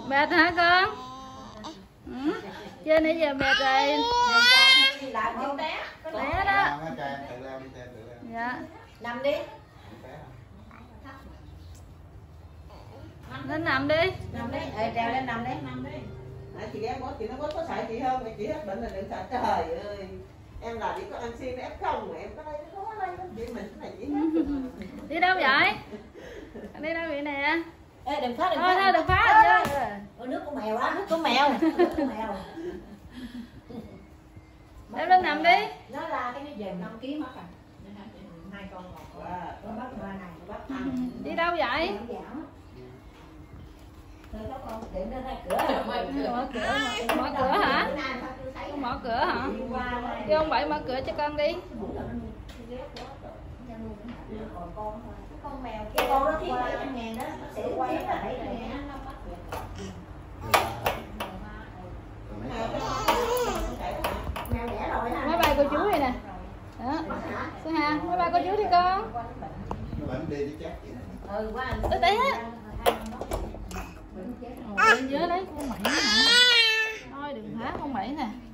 Mệt hả con? Ừ. Trên nãy giờ mệt rồi. Té đó. Dạ. Nằm đi. Lên nằm đi. Nằm đi. Trèo lên nằm đi. Chị em chị nó có sợ chị không? Chị hết bệnh là đừng sợ. Trời ơi. Em là chỉ có ăn xin ép không mà em có đây nó có đây chị mình cái này chỉ Đi đâu vậy? Đi đâu vậy nè? Ê đừng phá Thôi đừng phá chứ. Nước của mèo đó, nước của mèo. Nước của mèo. Em lên nằm đi. Nó là cái nó về 5 kg mất à. 2 con một. Nó bắt 3 này, nó bắt ăn. Đi đâu vậy? Mở cửa hả? Con mở cửa hả? Vô ông Bảy mở cửa cho con đi. Con mèo kia con nó thiếu 700.000 đó, nó sẽ quay là 700.000 nó bắt được. Mèo đẻ rồi ha. Máy bay cô chú này nè. Đó. Sư Hà, máy bay cô chú đi con. Tới té. Bên dưới đấy con Bảy nè. Thôi đừng phá con Bảy nè.